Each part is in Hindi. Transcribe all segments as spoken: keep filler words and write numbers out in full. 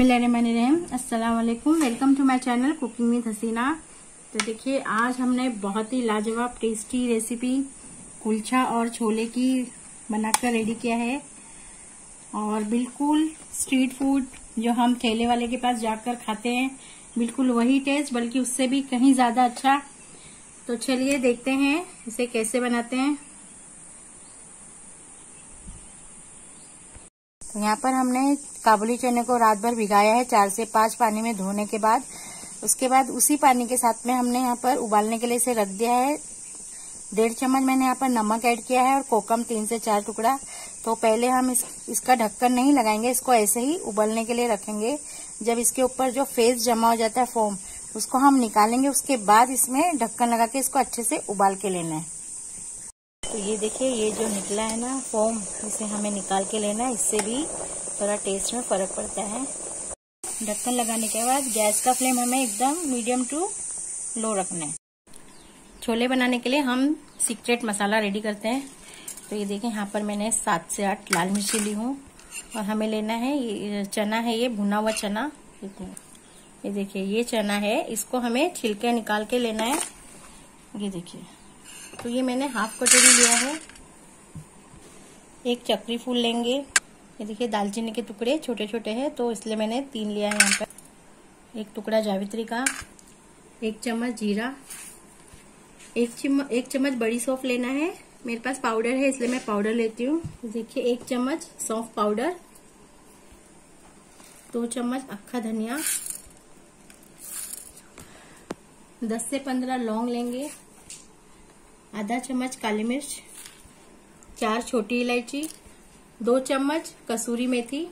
बिस्मिल्लाहिर्रहमानिर्रहीम। अस्सलाम वालेकुम। Welcome to my channel cooking with Hasina. तो देखिए, आज हमने बहुत ही लाजवाब टेस्टी रेसिपी कुलचा और छोले की बनाकर रेडी किया है, और बिल्कुल स्ट्रीट फूड जो हम ठेले वाले के पास जाकर खाते हैं, बिल्कुल वही टेस्ट, बल्कि उससे भी कहीं ज्यादा अच्छा। तो चलिए देखते हैं इसे कैसे बनाते हैं। तो यहाँ पर हमने काबुली चने को रात भर भिगाया है, चार से पांच पानी में धोने के बाद। उसके बाद उसी पानी के साथ में हमने यहाँ पर उबालने के लिए इसे रख दिया है। डेढ़ चम्मच मैंने यहाँ पर नमक ऐड किया है और कोकम तीन से चार टुकड़ा। तो पहले हम इस, इसका ढक्कन नहीं लगाएंगे, इसको ऐसे ही उबलने के लिए रखेंगे। जब इसके ऊपर जो फेस जमा हो जाता है फोम, उसको हम निकालेंगे। उसके बाद इसमें ढक्कन लगा के इसको अच्छे से उबाल के लेना है। तो ये देखिए, ये जो निकला है ना फोम, इसे हमें निकाल के लेना है। इससे भी थोड़ा टेस्ट में फर्क पड़ता है। ढक्कन लगाने के बाद गैस का फ्लेम हमें एकदम मीडियम टू लो रखना है। छोले बनाने के लिए हम सीक्रेट मसाला रेडी करते हैं। तो ये देखिए, यहाँ पर मैंने सात से आठ लाल मिर्ची ली हूँ, और हमें लेना है ये चना है, ये भुना हुआ चना। ये देखिए, ये चना है, इसको हमें छिलके निकाल के लेना है। ये देखिए, तो ये मैंने हाफ कटोरी लिया है। एक चक्री फूल लेंगे। ये देखिए, दालचीनी के टुकड़े छोटे छोटे हैं, तो इसलिए मैंने तीन लिया है यहाँ पर। एक टुकड़ा जावित्री का, एक चम्मच जीरा, एक चम्मच एक चम्मच बड़ी सौंफ लेना है। मेरे पास पाउडर है, इसलिए मैं पाउडर लेती हूँ। देखिए, एक चम्मच सौंफ पाउडर, दो चम्मच अक्खा धनिया, दस से पंद्रह लौंग लेंगे, आधा चम्मच काली मिर्च, चार छोटी इलायची, दो चम्मच कसूरी मेथी,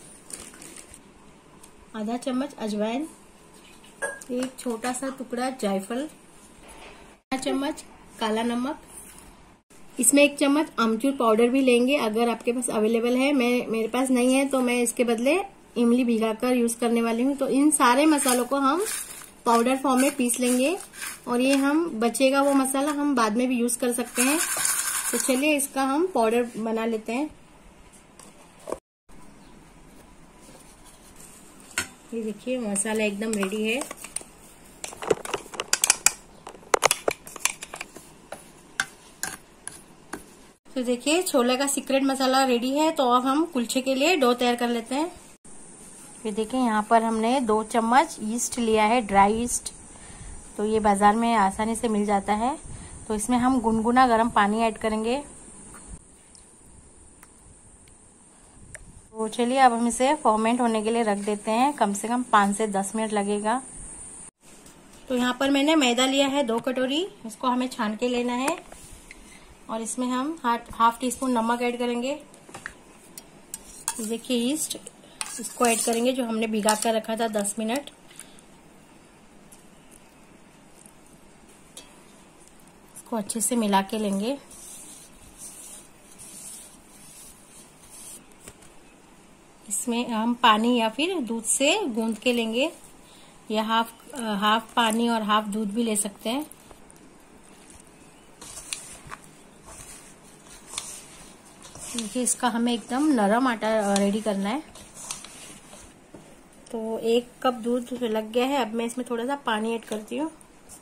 आधा चम्मच अजवाइन, एक छोटा सा टुकड़ा जायफल, आधा चम्मच काला नमक। इसमें एक चम्मच आमचूर पाउडर भी लेंगे, अगर आपके पास अवेलेबल है। मैं मेरे पास नहीं है, तो मैं इसके बदले इमली भिगाकर यूज करने वाली हूँ। तो इन सारे मसालों को हम पाउडर फॉर्म में पीस लेंगे, और ये हम बचेगा वो मसाला हम बाद में भी यूज कर सकते हैं। तो चलिए इसका हम पाउडर बना लेते हैं। ये देखिए, मसाला एकदम रेडी है। तो देखिए, छोले का सीक्रेट मसाला रेडी है। तो अब हम कुलचे के लिए डो तैयार कर लेते हैं। ये देखिए, यहाँ पर हमने दो चम्मच ईस्ट लिया है, ड्राई ईस्ट। तो ये बाजार में आसानी से मिल जाता है। तो इसमें हम गुनगुना गर्म पानी ऐड करेंगे। तो चलिए, अब हम इसे फर्मेंट होने के लिए रख देते हैं। कम से कम पाँच से दस मिनट लगेगा। तो यहाँ पर मैंने मैदा लिया है दो कटोरी, इसको हमें छान के लेना है। और इसमें हम हाफ टी स्पून नमक ऐड करेंगे। देखिए, ईस्ट इसको ऐड करेंगे जो हमने भिगा कर रखा था दस मिनट। इसको अच्छे से मिला के लेंगे। इसमें हम पानी या फिर दूध से गूंद के लेंगे, या हाफ हाफ पानी और हाफ दूध भी ले सकते हैं। देखिए, इसका हमें एकदम नरम आटा रेडी करना है। तो एक कप दूध लग गया है। अब मैं इसमें थोड़ा सा पानी ऐड करती हूँ।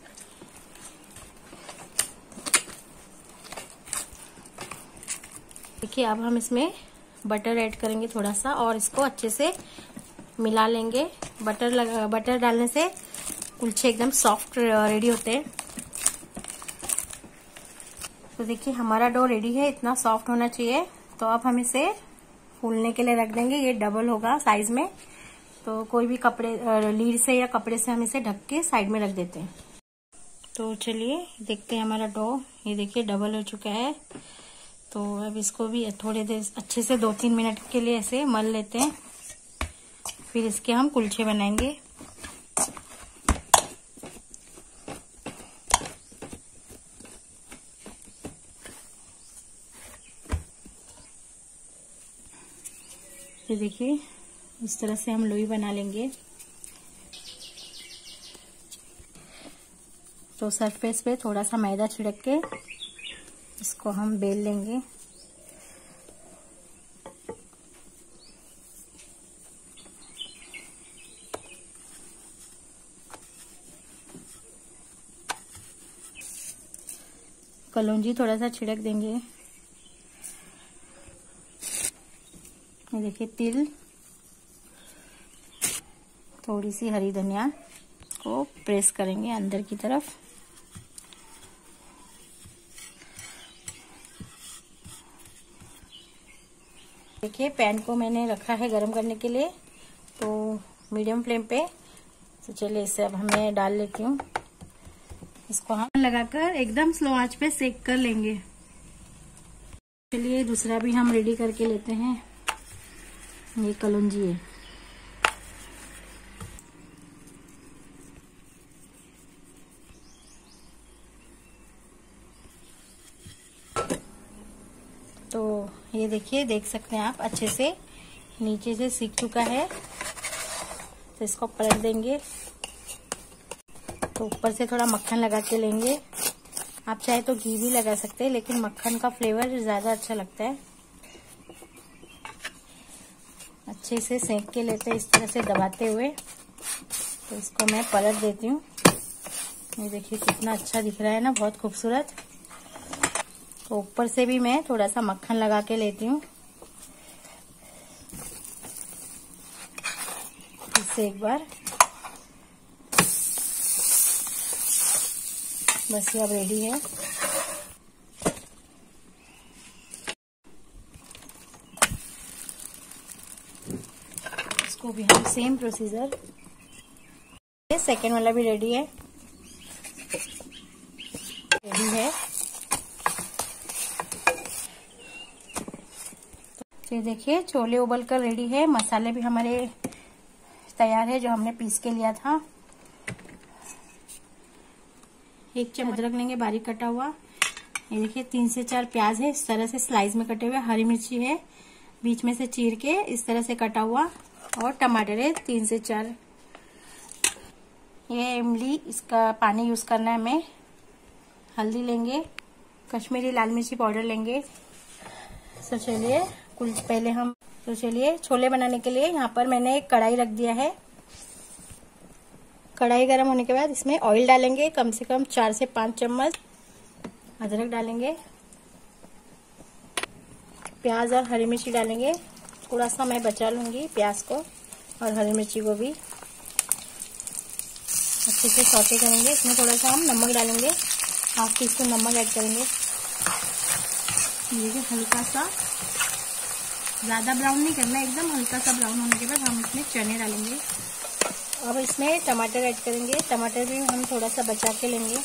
देखिए, अब हम इसमें बटर ऐड करेंगे थोड़ा सा, और इसको अच्छे से मिला लेंगे। बटर लगा बटर डालने से कुलचे एकदम सॉफ्ट रेडी होते हैं। तो देखिए, हमारा डो रेडी है, इतना सॉफ्ट होना चाहिए। तो अब हम इसे फूलने के लिए रख देंगे। ये डबल होगा साइज में। तो कोई भी कपड़े लीड से या कपड़े से हम इसे ढक के साइड में रख देते हैं। तो चलिए देखते हैं हमारा डो। ये देखिए, डबल हो चुका है। तो अब इसको भी थोड़ी देर अच्छे से दो तीन मिनट के लिए ऐसे मल लेते हैं। फिर इसके हम कुलचे बनाएंगे। ये देखिए, इस तरह से हम लोई बना लेंगे। तो सरफेस पे थोड़ा सा मैदा छिड़क के इसको हम बेल लेंगे। कलौंजी थोड़ा सा छिड़क देंगे। ये देखिए तिल, थोड़ी सी हरी धनिया को प्रेस करेंगे अंदर की तरफ। देखिए पैन को मैंने रखा है गरम करने के लिए, तो मीडियम फ्लेम पे। तो चलिए इसे अब हमें डाल लेती हूँ। इसको हम लगाकर एकदम स्लो आंच पे सेक कर लेंगे। चलिए दूसरा भी हम रेडी करके लेते हैं। ये कलौंजी है। तो ये देखिए, देख सकते हैं आप अच्छे से नीचे से सीख चुका है। तो इसको पलट देंगे। तो ऊपर से थोड़ा मक्खन लगा के लेंगे। आप चाहे तो घी भी लगा सकते हैं, लेकिन मक्खन का फ्लेवर ज्यादा अच्छा लगता है। अच्छे से सेक के लेते हैं इस तरह से दबाते हुए। तो इसको मैं पलट देती हूँ। ये देखिए कितना अच्छा दिख रहा है ना, बहुत खूबसूरत। तो ऊपर से भी मैं थोड़ा सा मक्खन लगा के लेती हूँ। इससे एक बार बस ये अब रेडी है। इसको भी हम सेम प्रोसीजर, सेकेंड वाला भी रेडी है रेडी है। तो देखिए छोले उबल कर रेडी है। मसाले भी हमारे तैयार है जो हमने पीस के लिया था। एक चम्मच अदरक लेंगे बारीक कटा हुआ। ये देखिए तीन से चार प्याज है इस तरह से स्लाइस में कटे हुए। हरी मिर्ची है बीच में से चीर के इस तरह से कटा हुआ। और टमाटर है तीन से चार। ये इमली, इसका पानी यूज करना है हमें। हल्दी लेंगे, कश्मीरी लाल मिर्ची पाउडर लेंगे। तो चलिए कुल पहले हम तो चलिए छोले बनाने के लिए यहाँ पर मैंने एक कढ़ाई रख दिया है। कढ़ाई गर्म होने के बाद इसमें ऑयल डालेंगे, कम से कम चार से पांच चम्मच। अदरक डालेंगे, प्याज और हरी मिर्ची डालेंगे। थोड़ा सा मैं बचा लूंगी प्याज को और हरी मिर्ची को भी। अच्छे से सौते करेंगे। इसमें थोड़ा सा हम नमक डालेंगे, हाफ टी स्पून नमक ऐड करेंगे। ये हल्का सा, ज्यादा ब्राउन नहीं करना, एकदम हल्का सा ब्राउन होने के बाद हम इसमें चने डालेंगे। अब इसमें टमाटर ऐड करेंगे। टमाटर भी हम थोड़ा सा बचा के लेंगे।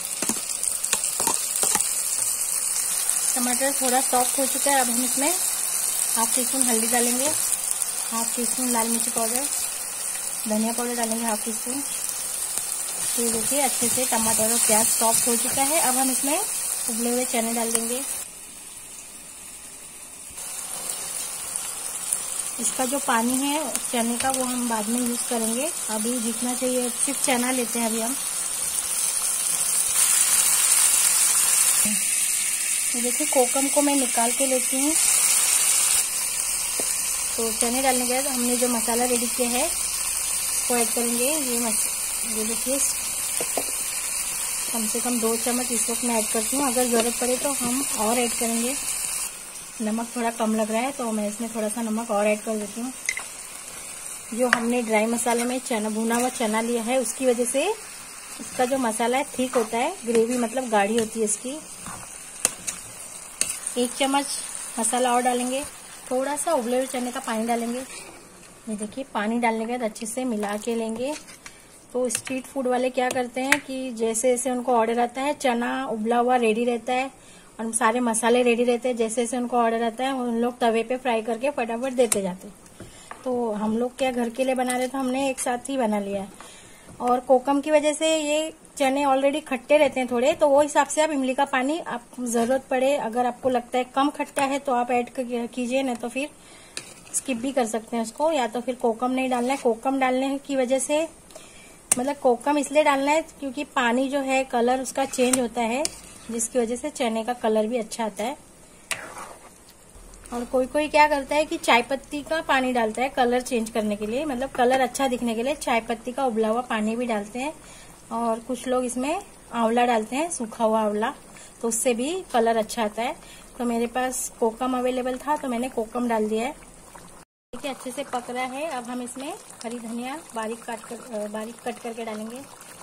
टमाटर थोड़ा सॉफ्ट हो चुका है। अब हम इसमें हाफ टी स्पून हल्दी डालेंगे, हाफ टी स्पून लाल मिर्ची पाउडर, धनिया पाउडर डालेंगे हाफ टी स्पून। तो देखिए अच्छे से टमाटर और प्याज सॉफ्ट हो चुका है। अब हम इसमें उबले हुए चने डाल देंगे। इसका जो पानी है चने का वो हम बाद में यूज करेंगे। अभी जितना चाहिए सिर्फ चना लेते हैं अभी हम। तो देखिए कोकम को मैं निकाल के लेती हूँ। तो चने डालने के बाद हमने जो मसाला रेडी किया है वो ऐड करेंगे। ये मस ये देखिए कम से कम दो चम्मच इस वक्त मैं ऐड करती हूँ। अगर जरूरत पड़े तो हम और ऐड करेंगे। नमक थोड़ा कम लग रहा है तो मैं इसमें थोड़ा सा नमक और ऐड कर देती हूँ। जो हमने ड्राई मसाले में चना भुना हुआ चना लिया है उसकी वजह से इसका जो मसाला है ठीक होता है। ग्रेवी मतलब गाढ़ी होती है इसकी। एक चम्मच मसाला और डालेंगे। थोड़ा सा उबले हुए चने का पानी डालेंगे। ये देखिए पानी डालने के बाद अच्छे से मिला के लेंगे। तो स्ट्रीट फूड वाले क्या करते हैं कि जैसे जैसे उनको ऑर्डर आता है, चना उबला हुआ रेडी रहता है और सारे मसाले रेडी रहते हैं। जैसे जैसे उनको ऑर्डर आता है उन लोग तवे पे फ्राई करके फटाफट देते जाते हैं। तो हम लोग क्या घर के लिए बना रहे, तो हमने एक साथ ही बना लिया है। और कोकम की वजह से ये चने ऑलरेडी खट्टे रहते हैं थोड़े, तो वो हिसाब से आप इमली का पानी आप जरूरत पड़े, अगर आपको लगता है कम खट्टा है तो आप ऐड कीजिए, नहीं तो फिर स्किप भी कर सकते हैं उसको। या तो फिर कोकम नहीं डालना है। कोकम डालने की वजह से मतलब कोकम इसलिए डालना है क्योंकि पानी जो है कलर उसका चेंज होता है, जिसकी वजह से चने का कलर भी अच्छा आता है। और कोई कोई क्या करता है कि चाय पत्ती का पानी डालता है कलर चेंज करने के लिए, मतलब कलर अच्छा दिखने के लिए चाय पत्ती का उबला हुआ पानी भी डालते हैं। और कुछ लोग इसमें आंवला डालते हैं, सूखा हुआ आंवला। तो उससे भी कलर अच्छा आता है। तो मेरे पास कोकम अवेलेबल था तो मैंने कोकम डाल दिया है। देखिए अच्छे से पक रहा है। अब हम इसमें हरी धनिया बारीक काट कर बारीक कट करके डालेंगे।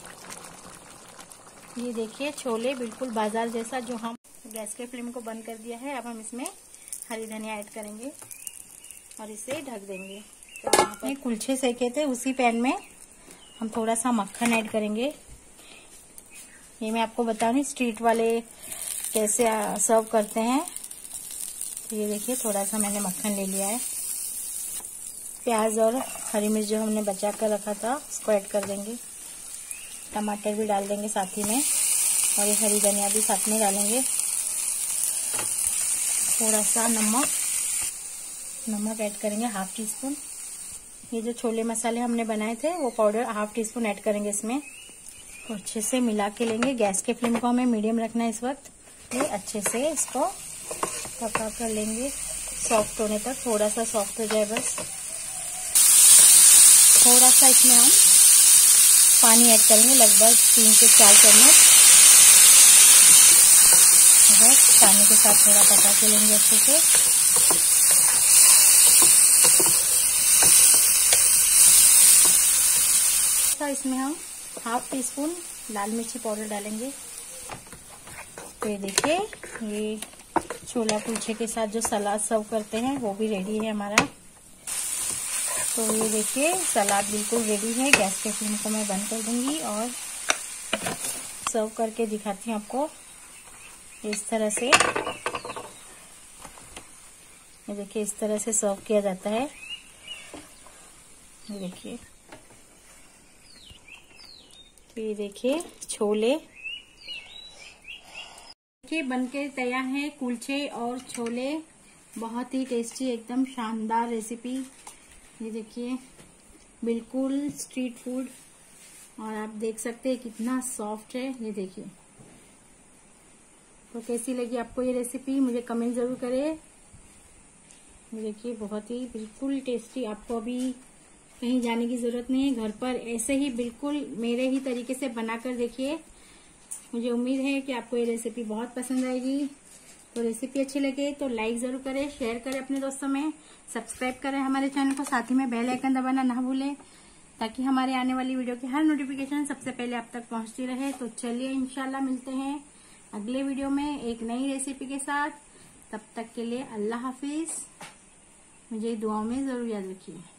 ये देखिए छोले बिल्कुल बाजार जैसा। जो हम गैस के फ्लेम को बंद कर दिया है, अब हम इसमें हरी धनिया ऐड करेंगे और इसे ढक देंगे। तो यहाँ पर कुलचे सेके थे, उसी पैन में हम थोड़ा सा मक्खन ऐड करेंगे। ये मैं आपको बता रही स्ट्रीट वाले कैसे सर्व करते हैं। तो ये देखिए थोड़ा सा मैंने मक्खन ले लिया है। प्याज और हरी मिर्च जो हमने बचा कर रखा था उसको ऐड कर देंगे। टमाटर भी डाल देंगे साथ ही में और ये हरी धनिया भी साथ में डालेंगे। थोड़ा सा नमक नमक ऐड करेंगे हाफ टी स्पून। ये जो छोले मसाले हमने बनाए थे वो powder half teaspoon add करेंगे इसमें। तो अच्छे से मिला के लेंगे। गैस के फ्लेम को हमें मीडियम रखना है इस वक्त। ये अच्छे से इसको पका कर लेंगे सॉफ्ट होने तक। थोड़ा सा सॉफ्ट हो जाए बस। थोड़ा सा इसमें हम पानी ऐड करेंगे, लगभग तीन से चार चम्मच। बस पानी के साथ थोड़ा पका के लेंगे अच्छे से। इसमें हम हाफ टी स्पून लाल मिर्ची पाउडर डालेंगे। तो ये देखिए ये छोला कुलचे के साथ जो सलाद सर्व करते हैं वो भी रेडी है हमारा। तो ये देखिए सलाद बिल्कुल रेडी है। गैस के फ्लेम को मैं बंद कर दूंगी और सर्व करके दिखाती हूँ आपको। इस तरह से ये देखिए इस तरह से सर्व किया जाता है। ये देखिए ये देखिए छोले देखिए बनके तैयार है। कुलचे और छोले बहुत ही टेस्टी, एकदम शानदार रेसिपी। ये देखिए बिल्कुल स्ट्रीट फूड और आप देख सकते हैं कितना सॉफ्ट है। ये देखिए तो कैसी लगी आपको ये रेसिपी मुझे कमेंट जरूर करें। ये देखिए बहुत ही बिल्कुल टेस्टी। आपको अभी कहीं जाने की जरूरत नहीं है, घर पर ऐसे ही बिल्कुल मेरे ही तरीके से बनाकर देखिए। मुझे उम्मीद है कि आपको ये रेसिपी बहुत पसंद आएगी। तो रेसिपी अच्छी लगे तो लाइक जरूर करें, शेयर करें अपने दोस्तों में, सब्सक्राइब करें हमारे चैनल को, साथ ही में बेल आइकन दबाना ना भूलें ताकि हमारे आने वाली वीडियो की हर नोटिफिकेशन सबसे पहले आप तक पहुंचती रहे। तो चलिए इंशाल्लाह मिलते हैं अगले वीडियो में एक नई रेसिपी के साथ। तब तक के लिए अल्लाह हाफिज। मुझे दुआओं में जरूर याद रखिए।